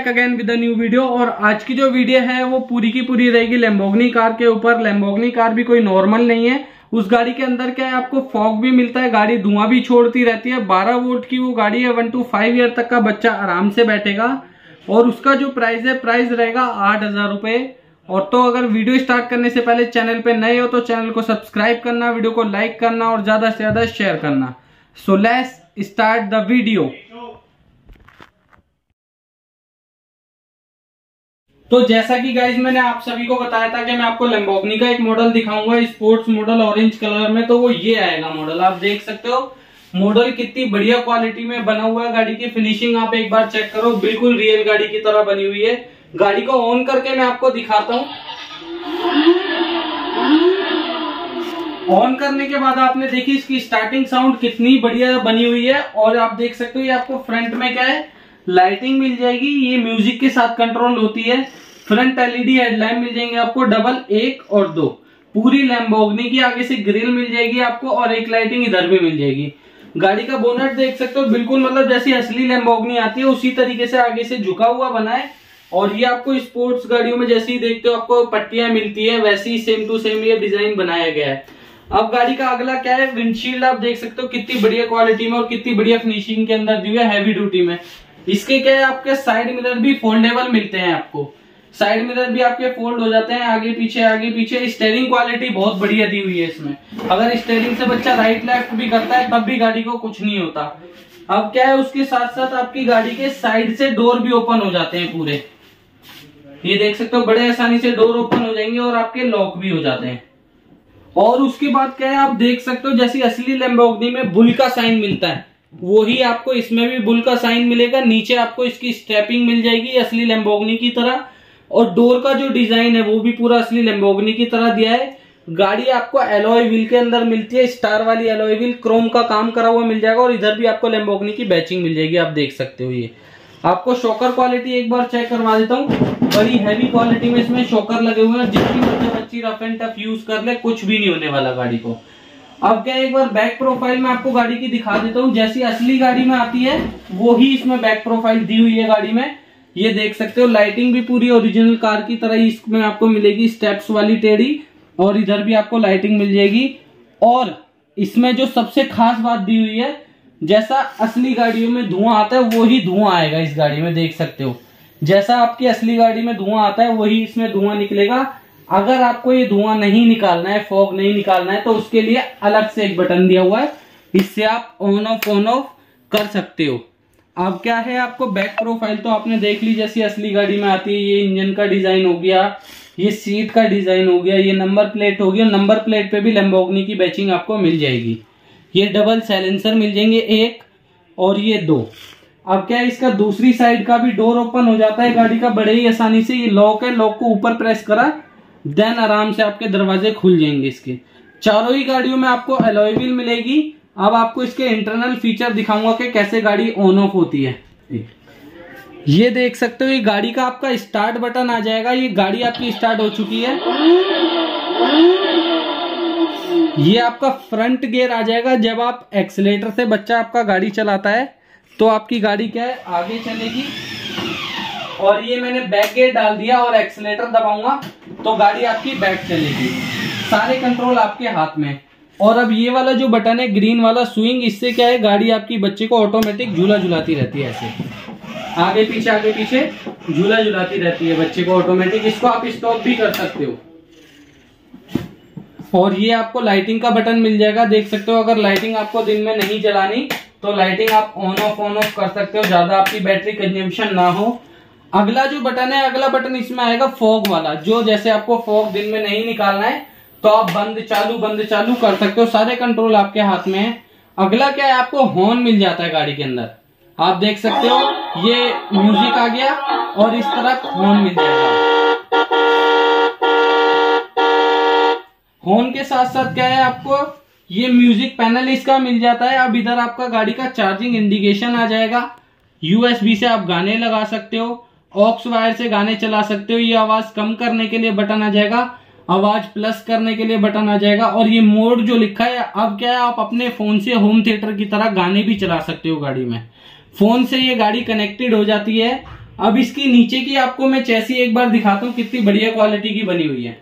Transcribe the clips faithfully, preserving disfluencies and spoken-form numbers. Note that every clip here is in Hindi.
Again with a new video. और आज की जो वीडियो है वो पूरी की पूरी रहेगी लैम्बोर्गिनी कार के ऊपर। लैम्बोर्गिनी कार भी कोई नॉर्मल नहीं है। उस गाड़ी के अंदर क्या है, आपको फॉग भी मिलता है, गाड़ी धुआं भी छोड़ती रहती है। बारह वोल्ट की वो गाड़ी है। वन टू फाइव ईयर तक का बच्चा आराम से बैठेगा। और उसका जो प्राइस है, प्राइस रहेगा आठ हजार रुपए। और तो अगर वीडियो स्टार्ट करने से पहले चैनल पे नए हो तो चैनल को सब्सक्राइब करना, वीडियो को लाइक करना और ज्यादा से ज्यादा शेयर करना। So let's start the video. तो जैसा कि गाइज मैंने आप सभी को बताया था कि मैं आपको लैम्बोर्गिनी का एक मॉडल दिखाऊंगा, स्पोर्ट्स मॉडल ऑरेंज कलर में। तो वो ये आएगा मॉडल। आप देख सकते हो मॉडल कितनी बढ़िया क्वालिटी में बना हुआ है। गाड़ी की फिनिशिंग आप एक बार चेक करो, बिल्कुल रियल गाड़ी की तरह बनी हुई है। गाड़ी को ऑन करके मैं आपको दिखाता हूँ। ऑन करने के बाद आपने देखी इसकी स्टार्टिंग साउंड कितनी बढ़िया बनी हुई है। और आप देख सकते हो ये आपको फ्रंट में क्या है, लाइटिंग मिल जाएगी। ये म्यूजिक के साथ कंट्रोल होती है। फ्रंट एलईडी हेडलाइट मिल जाएंगे आपको, डबल एक और दो। पूरी लैम्बोर्गिनी की आगे से ग्रिल मिल जाएगी आपको और एक लाइटिंग इधर भी मिल जाएगी। गाड़ी का बोनट देख सकते हो, बिल्कुल मतलब जैसी असली लैम्बोर्गिनी आती है उसी तरीके से आगे से झुका हुआ बना है। और ये आपको स्पोर्ट्स गाड़ियों में जैसे ही देखते हो आपको पट्टियां मिलती है, वैसे ही सेम टू सेम ये डिजाइन बनाया गया है। अब गाड़ी का अगला क्या है, विंडशील्ड आप देख सकते हो कितनी बढ़िया क्वालिटी में और कितनी बढ़िया फिनिशिंग के अंदर दी हुई है, हैवी ड्यूटी में। इसके क्या है, आपके साइड मिरर भी फोल्डेबल मिलते हैं आपको। साइड मिरर भी आपके फोल्ड हो जाते हैं, आगे पीछे आगे पीछे। स्टीयरिंग क्वालिटी बहुत बढ़िया दी हुई है इसमें। अगर स्टीयरिंग से बच्चा राइट लेफ्ट भी करता है तब भी गाड़ी को कुछ नहीं होता। अब क्या है, उसके साथ साथ आपकी गाड़ी के साइड से डोर भी ओपन हो जाते हैं पूरे। ये देख सकते हो बड़े आसानी से डोर ओपन हो जाएंगे और आपके लॉक भी हो जाते हैं। और उसके बाद क्या है, आप देख सकते हो जैसी असली लैम्बोर्गिनी में बुल का साइन मिलता है, वही आपको इसमें भी बुल का साइन मिलेगा। नीचे आपको इसकी स्ट्रैपिंग मिल जाएगी असली लैम्बोर्गिनी की तरह। और डोर का जो डिजाइन है वो भी पूरा असली लैम्बोर्गिनी की तरह दिया है। गाड़ी आपको एलॉय व्हील के अंदर मिलती है, स्टार वाली एलॉय व्हील, क्रोम का काम करा हुआ मिल जाएगा। और इधर भी आपको लैम्बोर्गिनी की बैचिंग मिल जाएगी। आप देख सकते हो ये आपको शॉकर क्वालिटी एक बार चेक करवा देता हूँ। बड़ी हैवी क्वालिटी में इसमें शॉकर लगे हुए हैं। जितनी बच्चे बच्ची रफ एंड टफ यूज कर ले कुछ भी नहीं होने वाला गाड़ी को। अब क्या, एक बार बैक प्रोफाइल में आपको गाड़ी की दिखा देता हूँ। जैसी असली गाड़ी में आती है वो ही इसमें बैक प्रोफाइल दी हुई है गाड़ी में। ये देख सकते हो लाइटिंग भी पूरी ओरिजिनल कार की तरह ही इसमें आपको मिलेगी, स्टेप्स वाली टेढ़ी। और इधर भी आपको लाइटिंग मिल जाएगी। और इसमें जो सबसे खास बात दी हुई है, जैसा असली गाड़ियों में धुआं आता है वही धुआं आएगा इस गाड़ी में। देख सकते हो जैसा आपकी असली गाड़ी में धुआं आता है वही इसमें धुआं निकलेगा। अगर आपको ये धुआं नहीं निकालना है, फॉग नहीं निकालना है, तो उसके लिए अलग से एक बटन दिया हुआ है। इससे आप ऑन ऑफ ऑन ऑफ कर सकते हो। अब क्या है, आपको बैक प्रोफाइल तो आपने देख ली जैसी असली गाड़ी में आती है। ये इंजन का डिजाइन हो गया, ये सीट का डिजाइन हो गया, ये नंबर प्लेट हो गया। नंबर प्लेट पे भी लैम्बोर्गिनी की बैचिंग आपको मिल जाएगी। ये डबल साइलेंसर मिल जाएंगे, एक और ये दो। अब क्या है, इसका दूसरी साइड का भी डोर ओपन हो जाता है गाड़ी का बड़े ही आसानी से। ये लॉक है, लॉक को ऊपर प्रेस करा देन आराम से आपके दरवाजे खुल जाएंगे इसके। चारों ही गाड़ियों में आपको एलॉय व्हील मिलेगी। अब आपको इसके इंटरनल फीचर दिखाऊंगा कि कैसे गाड़ी ऑन ऑफ होती है। ये देख सकते हो, ये गाड़ी का आपका स्टार्ट बटन आ जाएगा। ये गाड़ी आपकी स्टार्ट हो चुकी है। ये आपका फ्रंट गियर आ जाएगा। जब आप एक्सीलेटर से बच्चा आपका गाड़ी चलाता है तो आपकी गाड़ी क्या है, आगे चलेगी। और ये मैंने बैक गियर डाल दिया और एक्सीलेटर दबाऊंगा तो गाड़ी आपकी बैक चलेगी। सारे कंट्रोल आपके हाथ में। और अब ये वाला जो बटन है ग्रीन वाला स्विंग, इससे क्या है, गाड़ी आपकी बच्चे को ऑटोमेटिक झूला झुलाती रहती है। ऐसे आगे पीछे आगे पीछे झूला झुलाती रहती है बच्चे को ऑटोमेटिक। इसको आप स्टॉप भी कर सकते हो। और ये आपको लाइटिंग का बटन मिल जाएगा। देख सकते हो अगर लाइटिंग आपको दिन में नहीं जलानी तो लाइटिंग आप ऑन ऑफ ऑन ऑफ कर सकते हो, ज्यादा आपकी बैटरी कंजम्पशन ना हो। अगला जो बटन है, अगला बटन इसमें आएगा फॉग वाला। जो जैसे आपको फॉग दिन में नहीं निकालना है तो आप बंद चालू बंद चालू कर सकते हो। सारे कंट्रोल आपके हाथ में है। अगला क्या है, आपको हॉर्न मिल जाता है गाड़ी के अंदर। आप देख सकते हो ये म्यूजिक आ गया और इस तरह हॉर्न मिल जाएगा। हॉर्न के साथ साथ क्या है, आपको ये म्यूजिक पैनल इसका मिल जाता है। अब इधर आपका गाड़ी का चार्जिंग इंडिकेशन आ जाएगा। यूएसबी से आप गाने लगा सकते हो, ऑक्स वायर से गाने चला सकते हो। ये आवाज कम करने के लिए बटन आ जाएगा, आवाज प्लस करने के लिए बटन आ जाएगा। और ये मोड जो लिखा है, अब क्या है, आप अपने फोन से होम थिएटर की तरह गाने भी चला सकते हो गाड़ी में। फोन से ये गाड़ी कनेक्टेड हो जाती है। अब इसकी नीचे की आपको मैं चैसी एक बार दिखाता हूँ कितनी बढ़िया क्वालिटी की बनी हुई है।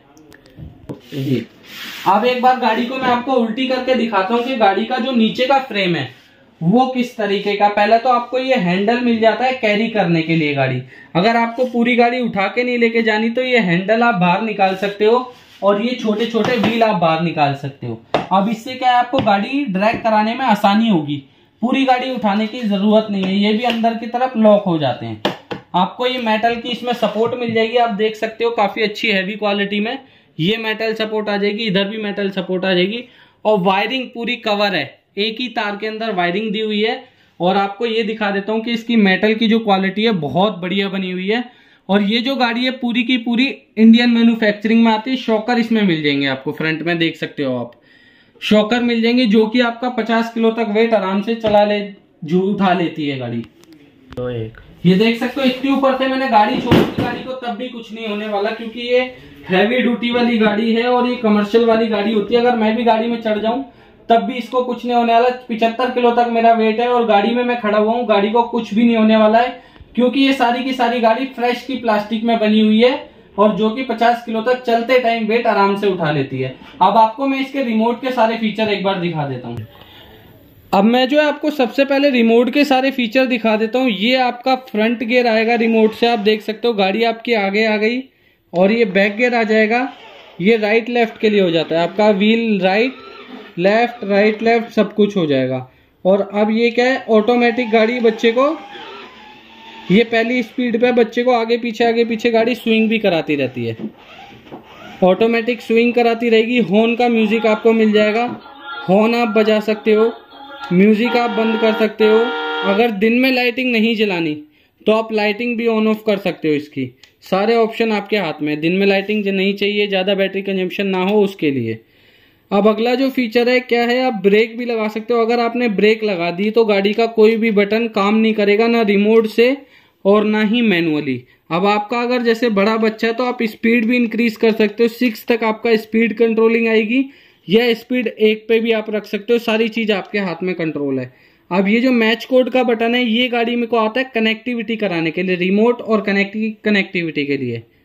जी अब एक बार गाड़ी को मैं आपको उल्टी करके दिखाता हूँ कि गाड़ी का जो नीचे का फ्रेम है वो किस तरीके का। पहले तो आपको ये हैंडल मिल जाता है कैरी करने के लिए गाड़ी। अगर आपको पूरी गाड़ी उठा के नहीं लेके जानी तो ये हैंडल आप बाहर निकाल सकते हो और ये छोटे छोटे व्हील आप बाहर निकाल सकते हो। अब इससे क्या है, आपको गाड़ी ड्रैग कराने में आसानी होगी, पूरी गाड़ी उठाने की जरूरत नहीं है। ये भी अंदर की तरफ लॉक हो जाते हैं। आपको ये मेटल की इसमें सपोर्ट मिल जाएगी, आप देख सकते हो काफी अच्छी हैवी क्वालिटी में ये मेटल सपोर्ट आ जाएगी, इधर भी मेटल सपोर्ट आ जाएगी। और वायरिंग पूरी कवर है, एक ही तार के अंदर वायरिंग दी हुई है। और आपको ये दिखा देता हूँ कि इसकी मेटल की जो क्वालिटी है बहुत बढ़िया बनी हुई है। और ये जो गाड़ी है पूरी की पूरी इंडियन मैन्युफैक्चरिंग में आती है। शॉकर इसमें मिल जाएंगे आपको, फ्रंट में देख सकते हो आप शॉकर मिल जाएंगे जो कि आपका पचास किलो तक वेट आराम से चला ले जो उठा लेती है गाड़ी। तो एक ये देख सकते हो इतनी ऊपर से मैंने गाड़ी छोड़ दी गाड़ी को, तब भी कुछ नहीं होने वाला क्योंकि ये हैवी ड्यूटी वाली गाड़ी है और ये कमर्शियल वाली गाड़ी होती है। अगर मैं भी गाड़ी में चढ़ जाऊं तब भी इसको कुछ नहीं होने वाला। पिछहत्तर किलो तक मेरा वेट है और गाड़ी में मैं खड़ा हुआ हूँ, गाड़ी को कुछ भी नहीं होने वाला है क्योंकि ये सारी की सारी गाड़ी फ्रेश की प्लास्टिक में बनी हुई है और जो कि पचास किलो तक चलते टाइम वेट आराम से उठा लेती है। अब आपको मैं इसके रिमोट के सारे फीचर एक बार दिखा देता हूँ। अब मैं जो है आपको सबसे पहले रिमोट के सारे फीचर दिखा देता हूँ। ये आपका फ्रंट गियर आएगा रिमोट से, आप देख सकते हो गाड़ी आपकी आगे आ गई। और ये बैक गियर आ जाएगा, ये राइट लेफ्ट के लिए हो जाता है आपका wheel, right left right left सब कुछ हो जाएगा। और अब ये क्या है, ऑटोमेटिक गाड़ी बच्चे को ये पहली स्पीड पे बच्चे को आगे पीछे आगे पीछे गाड़ी स्विंग भी कराती रहती है, ऑटोमेटिक स्विंग कराती रहेगी। हॉर्न का म्यूजिक आपको मिल जाएगा, हॉर्न आप बजा सकते हो, म्यूजिक आप बंद कर सकते हो। अगर दिन में लाइटिंग नहीं जलानी तो आप लाइटिंग भी ऑन ऑफ कर सकते हो। इसकी सारे ऑप्शन आपके हाथ में, दिन में लाइटिंग नहीं चाहिए, ज़्यादा बैटरी कंजम्पशन ना हो उसके लिए। अब अगला जो फीचर है क्या है, आप ब्रेक भी लगा सकते हो। अगर आपने ब्रेक लगा दी तो गाड़ी का कोई भी बटन काम नहीं करेगा, ना रिमोट से और ना ही मैनुअली। अब आपका अगर जैसे बड़ा बच्चा है तो आप स्पीड भी इंक्रीज कर सकते हो, सिक्स तक आपका स्पीड कंट्रोलिंग आएगी या स्पीड एक पे भी आप रख सकते हो, सारी चीज आपके हाथ में कंट्रोल है। अब ये जो मैच कोड का बटन है ये गाड़ी में को आता है कनेक्टिविटी कराने के लिए, रिमोट और कनेक्टिविटी के लिए।